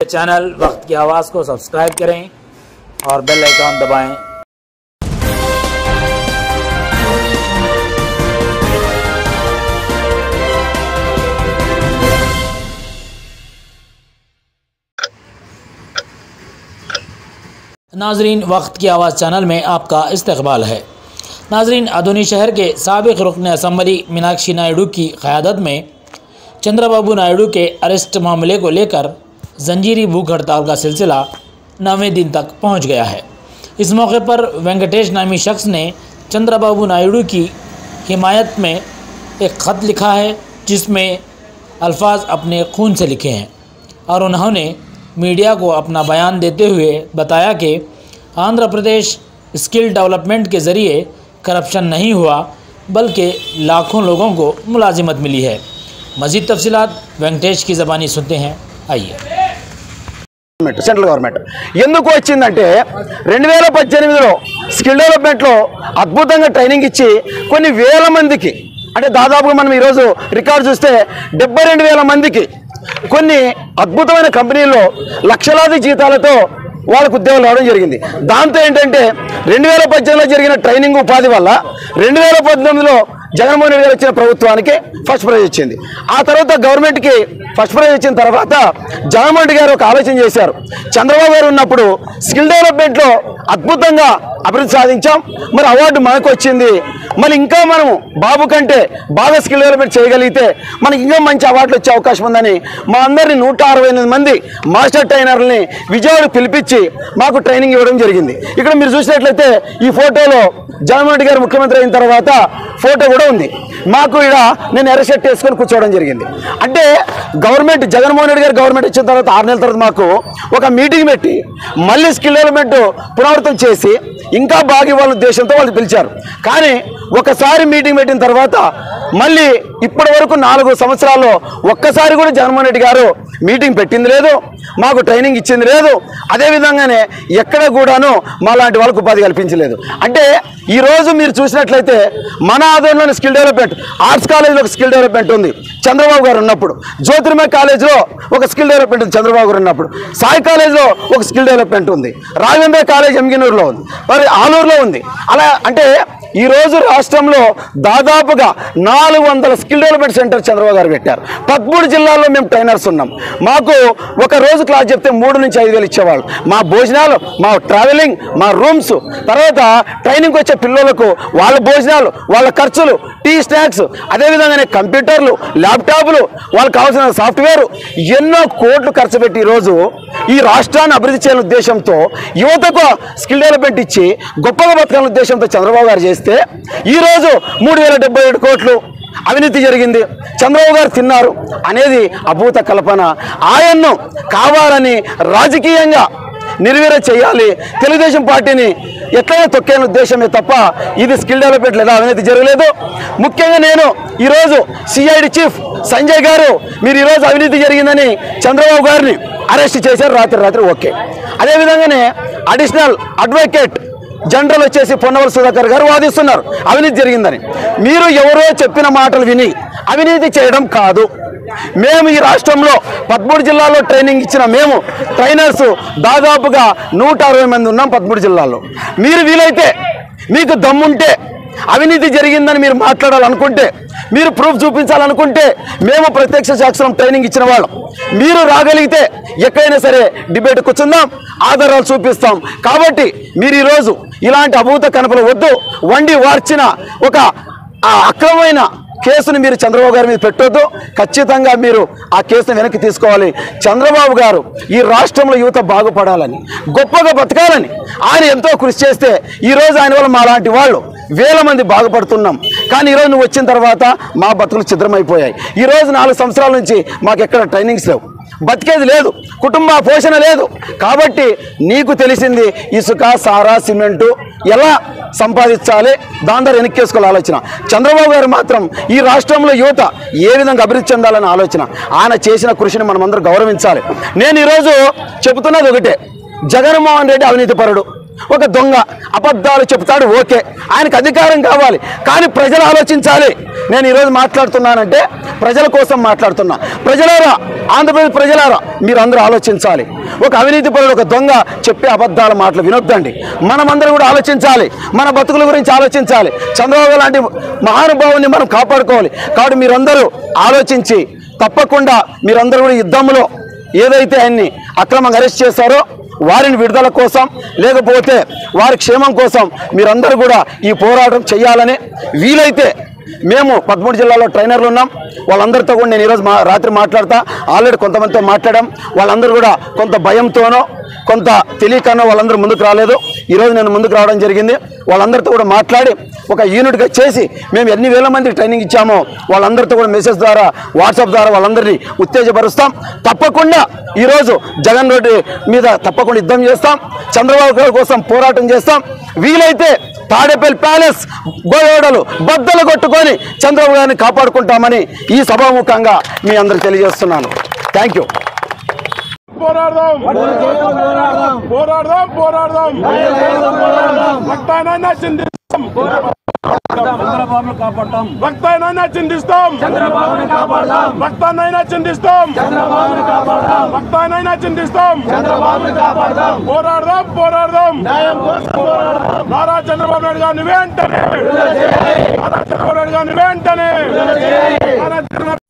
Channel वक्त की आवाज़ को सब्सक्राइब करें और बेल आइकॉन दबाएं। नाजरीन, वक्त की आवाज़ चैनल में आपका इस्तकबाल है। नाजरीन, अदोनी शहर के साबिक़ रुकन असम्बली मीनाक्षी नायडू की क़यादत में चंद्रबाबू नायडू के अरेस्ट मामले को लेकर जंजीरी भूख हड़ताल का सिलसिला 9वें दिन तक पहुंच गया है। इस मौके पर वेंकटेश नामी शख्स ने चंद्रबाबू नायडू की हिमायत में एक ख़त लिखा है, जिसमें अल्फाज अपने खून से लिखे हैं और उन्होंने मीडिया को अपना बयान देते हुए बताया कि आंध्र प्रदेश स्किल डेवलपमेंट के ज़रिए करप्शन नहीं हुआ, बल्कि लाखों लोगों को मुलाजिमत मिली है। मज़ीद तफसीलात वेंकटेश की ज़बानी सुनते हैं, आइए। సెంట్రల్ గవర్నమెంట్ ఎందుకు వచ్చిందంటే 2018లో స్కిల్ డెవలప్మెంట్లో అద్భుతంగా ట్రైనింగ్ ఇచ్చి కొన్ని వేల మందికి, అంటే దాదాపుగా మనం ఈరోజు రికార్డు చూస్తే 72,000 మందికి కొన్ని అద్భుతమైన కంపెనీల్లో లక్షలాది జీతాలతో వాళ్ళకు ఉద్యోగాలు రావడం జరిగింది. దాంతో ఏంటంటే 2018లో జరిగిన ట్రైనింగ్ ఉపాధి వల్ల 2019లో జగన్మోహన్ రెడ్డి గారు వచ్చిన ప్రభుత్వానికి ఫస్ట్ ప్రైజ్ వచ్చింది. ఆ తర్వాత గవర్నమెంట్కి ఫస్ట్ ప్రైజ్ వచ్చిన తర్వాత జగన్మోహన్ రెడ్డి గారు ఒక ఆలోచన చేశారు. చంద్రబాబు గారు ఉన్నప్పుడు స్కిల్ డెవలప్మెంట్లో అద్భుతంగా అభివృద్ధి సాధించాం, మరి అవార్డు మనకు వచ్చింది, మరి ఇంకా మనము బాబు కంటే బాగా స్కిల్ డెవలప్మెంట్ చేయగలిగితే మనకి ఇంకా మంచి అవార్డులు వచ్చే అవకాశం ఉందని మా అందరినీ 168 మంది మాస్టర్ ట్రైనర్లని విజయవాడ పిలిపించి మాకు ట్రైనింగ్ ఇవ్వడం జరిగింది. ఇక్కడ మీరు చూసినట్లయితే ఈ ఫోటోలో జగన్మోహన్ రెడ్డి గారు ముఖ్యమంత్రి అయిన తర్వాత ఫోటో కూడా ఉంది. మాకు ఇక్కడ నేను ఎర్ర షర్ట్ వేసుకొని కూర్చోవడం జరిగింది. అంటే గవర్నమెంట్ జగన్మోహన్ రెడ్డి గారు గవర్నమెంట్ వచ్చిన తర్వాత 6 నెలల తర్వాత మాకు ఒక మీటింగ్ పెట్టి మళ్ళీ స్కిల్ డెవలప్మెంట్ పునరావృతం చేసి ఇంకా బాగా ఇవ్వాలనే ఉద్దేశంతో వాళ్ళు పిలిచారు. కానీ ఒకసారి మీటింగ్ పెట్టిన తర్వాత మళ్ళీ ఇప్పటి వరకు 4 సంవత్సరాల్లో ఒక్కసారి కూడా జగన్మోహన్ రెడ్డి గారు మీటింగ్ పెట్టింది లేదు, మాకు ట్రైనింగ్ ఇచ్చింది లేదు, అదేవిధంగానే ఎక్కడ కూడాను మా లాంటి వాళ్ళకు ఉపాధి కల్పించలేదు. అంటే ఈరోజు మీరు చూసినట్లయితే మన ఆధ్వర్యంలోని స్కిల్ డెవలప్మెంట్, ఆర్ట్స్ కాలేజ్లో ఒక స్కిల్ డెవలప్మెంట్ ఉంది చంద్రబాబు గారు ఉన్నప్పుడు, జ్యోతిర్మయ కాలేజ్లో ఒక స్కిల్ డెవలప్మెంట్ ఉంది చంద్రబాబు గారు ఉన్నప్పుడు, సాయి కాలేజ్లో ఒక స్కిల్ డెవలప్మెంట్ ఉంది, రాఘవేంద్ర కాలేజ్ ఎంగినూరులో ఉంది, మరి ఆలూరులో ఉంది. అలా అంటే ఈరోజు రాష్ట్రంలో దాదాపుగా 400 స్కిల్ డెవలప్మెంట్ సెంటర్ చంద్రబాబు గారు పెట్టారు. 13 జిల్లాల్లో మేము ట్రైనర్స్ ఉన్నాం. మాకు ఒక రోజు క్లాస్ చెప్తే 3 నుంచి 5 వేలు ఇచ్చేవాళ్ళు. మా భోజనాలు, మా ట్రావెలింగ్, మా రూమ్స్, తర్వాత ట్రైనింగ్కి వచ్చే పిల్లలకు వాళ్ళ భోజనాలు, వాళ్ళ ఖర్చులు, టీ స్నాక్స్, అదేవిధంగానే కంప్యూటర్లు, ల్యాప్టాప్లు, వాళ్ళకి కావాల్సిన సాఫ్ట్వేర్, ఎన్నో కోట్లు ఖర్చు పెట్టి ఈరోజు ఈ రాష్ట్రాన్ని అభివృద్ధి చేయాలనే ఉద్దేశంతో యువతకు స్కిల్ డెవలప్మెంట్ ఇచ్చి గొప్పగా బతకాలనే ఉద్దేశంతో చంద్రబాబు గారు చేస్తే ఈరోజు 3077 కోట్లు అవినీతి జరిగింది, చంద్రబాబు గారు తిన్నారు అనేది అభూత కల్పన. ఆయన్ను కావాలని రాజకీయంగా నిర్వీర్య చేయాలి, తెలుగుదేశం పార్టీని ఎట్లయినా తొక్కేన ఉద్దేశమే తప్ప ఇది స్కిల్ డెవలప్మెంట్ లేదా అవినీతి జరగలేదు. ముఖ్యంగా నేను ఈరోజు సిఐడి చీఫ్ సంజయ్ గారు మీరు ఈరోజు అవినీతి జరిగిందని చంద్రబాబు గారిని అరెస్ట్ చేశారు రాత్రి. ఓకే, అదేవిధంగానే అడిషనల్ అడ్వకేట్ జనరల్ వచ్చేసి పొన్నవల్ సుధాకర్ గారు వాదిస్తున్నారు అవినీతి జరిగిందని. మీరు ఎవరో చెప్పిన మాటలు విని అవినీతి చేయడం కాదు. మేము ఈ రాష్ట్రంలో 13 జిల్లాల్లో ట్రైనింగ్ ఇచ్చిన మేము ట్రైనర్స్ దాదాపుగా 160 మంది ఉన్నాం 13 జిల్లాల్లో. మీరు వీలైతే మీకు దమ్ముంటే అవినీతి జరిగిందని మీరు మాట్లాడాలనుకుంటే, మీరు ప్రూఫ్ చూపించాలనుకుంటే మేము ప్రత్యక్ష సాక్షులం ట్రైనింగ్ ఇచ్చిన వాళ్ళం. మీరు రాగలిగితే ఎక్కడైనా సరే డిబేట్ కూర్చుందాం, ఆధారాలు చూపిస్తాం. కాబట్టి మీరు ఈరోజు ఇలాంటి అభూత కనపలు వద్దు. వండి వార్చిన ఒక అక్రమమైన కేసును మీరు చంద్రబాబు గారి మీద పెట్టొద్దు. ఖచ్చితంగా మీరు ఆ కేసును వెనక్కి తీసుకోవాలి. చంద్రబాబు గారు ఈ రాష్ట్రంలో యువత బాగుపడాలని, గొప్పగా బతకాలని ఆయన ఎంతో కృషి చేస్తే ఈరోజు ఆయన వల్ల మా లాంటి వాళ్ళు వేల మంది బాగుపడుతున్నాం. కానీ ఈరోజు నువ్వు వచ్చిన తర్వాత మా బతుకులు ఛిద్రమైపోయాయి. ఈరోజు 4 సంవత్సరాల నుంచి మాకు ఎక్కడ ట్రైనింగ్స్ లేవు, బతికేది లేదు, కుటుంబ పోషణ లేదు. కాబట్టి నీకు తెలిసింది ఇసుక, సారా, సిమెంటు ఎలా సంపాదించాలి, దాని ద్వారా వెనక్కేసుకోవాలి ఆలోచన. చంద్రబాబు గారు మాత్రం ఈ రాష్ట్రంలో యువత ఏ విధంగా అభివృద్ధి చెందాలన్న ఆలోచన. ఆయన చేసిన కృషిని మనమందరం గౌరవించాలి. నేను ఈరోజు చెబుతున్నది ఒకటే, జగన్మోహన్ రెడ్డి అవినీతి పరుడు, ఒక దొంగ అబద్ధాలు చెప్తాడు, ఓకే, ఆయనకు అధికారం కావాలి, కానీ ప్రజలు ఆలోచించాలి. నేను ఈరోజు మాట్లాడుతున్నానంటే ప్రజల కోసం మాట్లాడుతున్నా. ప్రజలారా, ఆంధ్రప్రదేశ్ ప్రజలారా, మీరు అందరూ ఆలోచించాలి. ఒక అవినీతి పరుడు, ఒక దొంగ చెప్పే అబద్ధాల మాటలు వినొద్దండి. మనమందరం కూడా ఆలోచించాలి, మన బతుకుల గురించి ఆలోచించాలి. చంద్రబాబు లాంటి మహానుభావుని మనం కాపాడుకోవాలి. కాబట్టి మీరందరూ ఆలోచించి తప్పకుండా మీరందరూ కూడా యుద్ధంలో ఏదైతే ఆయన్ని అక్రమంగా అరెస్ట్ చేశారో వారిని విడుదల కోసం, లేకపోతే వారి క్షేమం కోసం మీరందరూ కూడా ఈ పోరాటం చేయాలని, వీలైతే మేము 13 జిల్లాలో ట్రైనర్లు ఉన్నాం, వాళ్ళందరితో కూడా నేను ఈరోజు రాత్రి మాట్లాడతా. ఆల్రెడీ కొంతమందితో మాట్లాడాం. వాళ్ళందరూ కూడా కొంత భయంతోనో కొంత తెలియకనో వాళ్ళందరూ ముందుకు రాలేదు. ఈరోజు నేను ముందుకు రావడం జరిగింది. వాళ్ళందరితో కూడా మాట్లాడి ఒక యూనిట్గా చేసి మేము ఎన్ని వేల మందికి ట్రైనింగ్ ఇచ్చామో వాళ్ళందరితో కూడా మెసేజ్ ద్వారా, వాట్సాప్ ద్వారా వాళ్ళందరినీ ఉత్తేజపరుస్తాం. తప్పకుండా ఈరోజు జగన్ రెడ్డి మీద తప్పకుండా యుద్ధం చేస్తాం, చంద్రబాబు గారి కోసం పోరాటం చేస్తాం. వీలైతే తాడేపల్లి ప్యాలెస్ గోడలు బద్దలు కొట్టుకొని చంద్రబాబు గారిని కాపాడుకుంటామని ఈ సభాముఖంగా మీ అందరికి తెలియజేస్తున్నాను. Thank you. పోరాడదాం పోరాడదాం పోరాడదాం రక్తాన్ని చిందిస్తాం, చంద్రబాబును కాపాడతాం. రక్తాన్ని చిందిస్తాం, చంద్రబాబును కాపాడతాం. రక్తాన్ని చిందిస్తాం, చంద్రబాబును కాపాడతాం. రక్తాన్ని చిందిస్తాం, చంద్రబాబును కాపాడతాం. పోరాడదాం పోరాడదాం న్యాయం కోసం పోరాడదాం. నారా చంద్రబాబు నాయుడు గారిని వెంటనే, నారా చంద్రబాబు నాయుడు గారిని వెంటనే,